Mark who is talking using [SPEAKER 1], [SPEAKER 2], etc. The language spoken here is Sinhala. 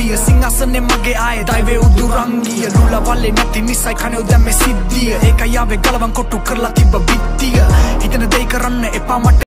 [SPEAKER 1] ලිපිය සිංහසනේ මගේ ආයේ දෛවේ උදුරංගිය ලුලා වල්ලේ නැති නිසයි කනේ දැම්මේ සිද්ධිය ඒකයි ආවේ ගලවන් කොට්ටු කරලා තිබ්බ බිත්තිය හිතන දෙයි කරන්න එපා මට